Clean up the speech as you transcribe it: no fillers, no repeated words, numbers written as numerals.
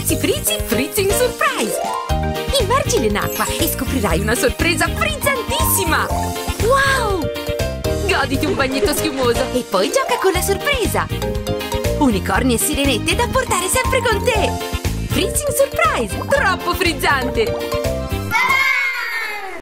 Frizzy Frizzy Frizzing Surprise! Immergili in acqua e scoprirai una sorpresa frizzantissima! Wow! Goditi un bagnetto schiumoso e poi gioca con la sorpresa! Unicorni e sirenette da portare sempre con te! Frizzing Surprise! Troppo frizzante!